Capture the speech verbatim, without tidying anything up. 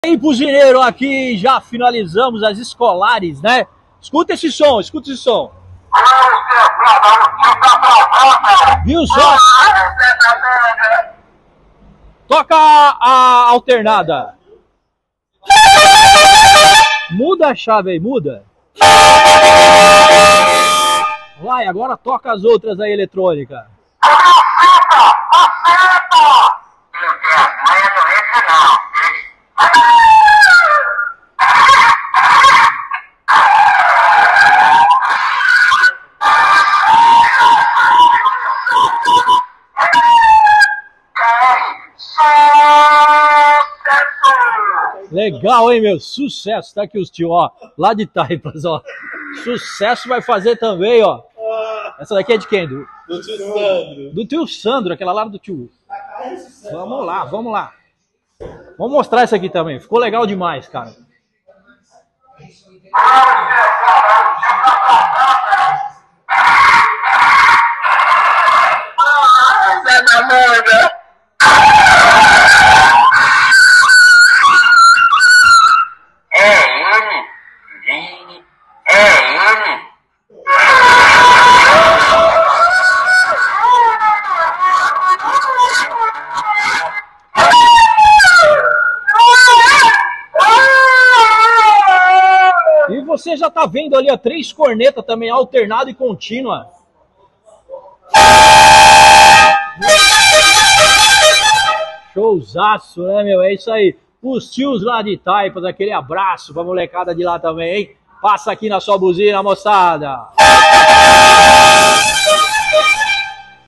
E buzineiro aqui, já finalizamos as escolares, né? Escuta esse som, escuta esse som. Viu só? Toca a, a alternada. Muda a chave aí, muda. Vai, agora toca as outras aí, eletrônica. Legal, hein, meu? Sucesso. Tá aqui os tio, ó. Lá de Taipas, ó. Sucesso vai fazer também, ó. Essa daqui é de quem? Do, do tio Sandro. Do tio Sandro, aquela lá do tio. Vamos lá, vamos lá. Vamos mostrar isso aqui também. Ficou legal demais, cara. E você já tá vendo ali, ó, três cornetas também, alternada e contínua. Showzaço, né, meu? É isso aí. Os tios lá de Taipas, aquele abraço pra molecada de lá também, hein? Passa aqui na sua buzina, moçada.